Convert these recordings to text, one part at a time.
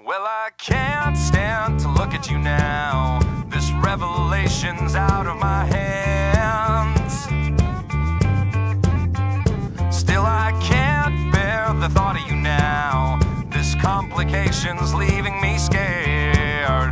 Well, I can't stand to look at you now. This revelation's out of my hands. Still, I can't bear the thought of you now. This complication's leaving me scared.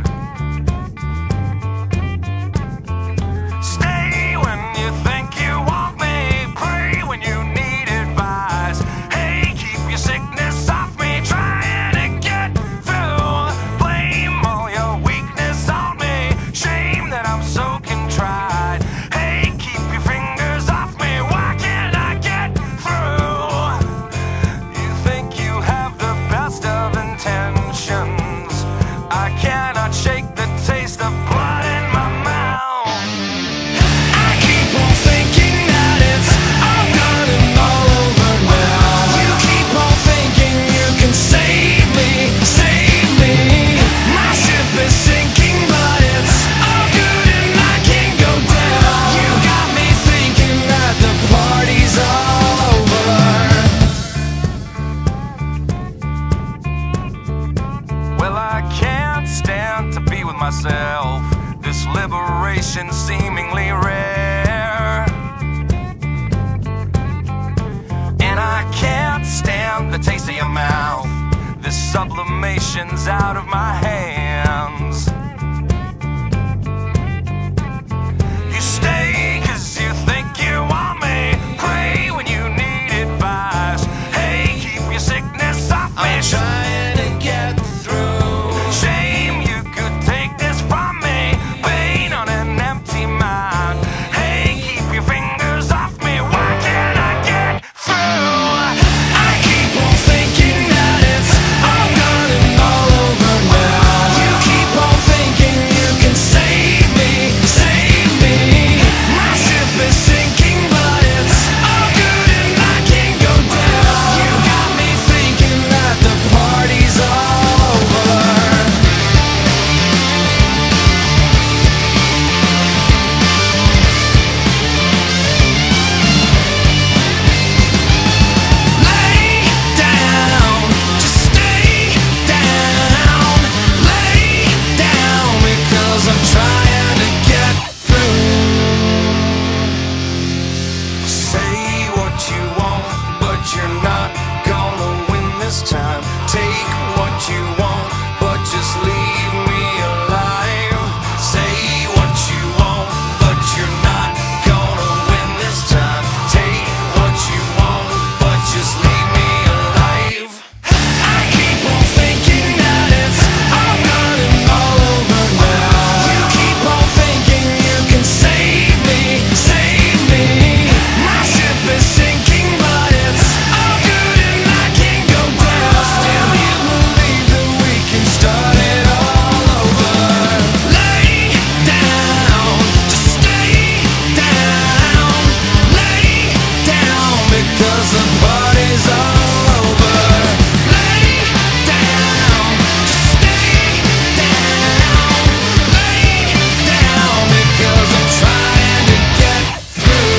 Stay when you think you want me. Pray when you need advice. Hey, keep your sickness off me. Trying to get through. Blame all your weakness on me. Shame that I'm so contrite. Hey, keep your fingers off me. Why can't I get through? You think you have the best of intentions. I cannot shake the taste of blood in my mouth. I keep on thinking that it's all done and all over now. You keep on thinking you can save me, save me. My ship is sinking, but it's all good and I can't go down. You got me thinking that the party's all over. Well, I can't stand to be with myself. This liberation seemingly rare. And I can't stand the taste of your mouth. This sublimation's out of my hands. You stay 'cause you think you want me. Pray when you need advice. Hey, keep your sickness off me. I'm trying to get through. Shame you could take this from me. Pain on an empty mind. Hey, keep your fingers off me. Why can't I get through? I keep on thinking that it's all done and all over now. You keep on thinking you can save me, save me. My ship is sinking, but it's all good and I can't go down. You got me thinking that the party's all over. Lay down, just stay down. Lay down because I'm trying to get through. Say what you want, but you're not gonna win this time. Take what you want, but just leave me alive. Say what you want, but you're not gonna win this time. Take what you want, but just leave me alive. I keep on thinking that it's all done and all over now. You keep on thinking you can save me, save me. My ship is sinking, but it's all good and I can't go down. Still you believe that we can start it all over. Lay down, just stay down. Lay down because the party's all over. Lay down, just stay down. Lay down because I'm trying to get through.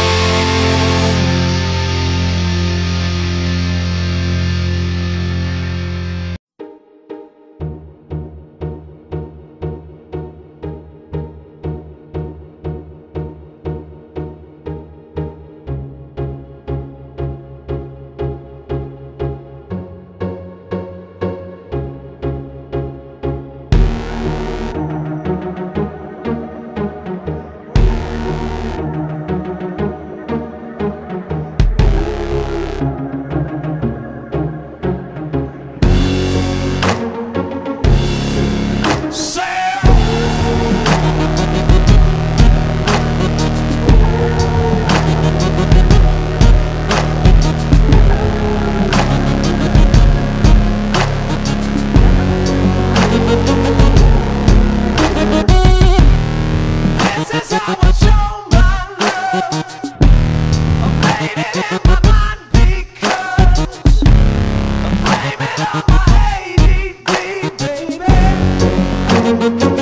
This is how I show my love. I'm blaming it in my mind because I'm blaming it on my ADD, baby.